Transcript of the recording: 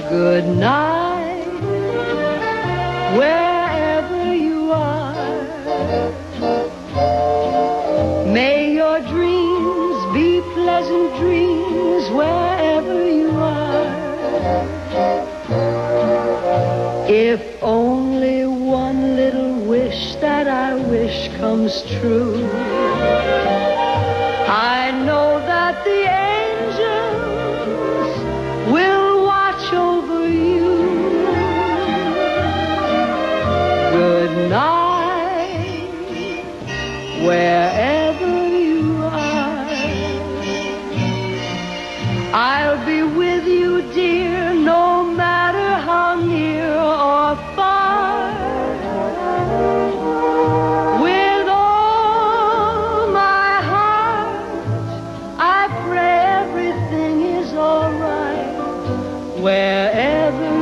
Good night, wherever you are. May your dreams be pleasant dreams wherever you are. If only one little wish that I wish comes true, I know that the angels will watch over you. Good night, wherever you are. I'll be with you, dear, no matter how near or far. With all my heart, I pray everything is all right wherever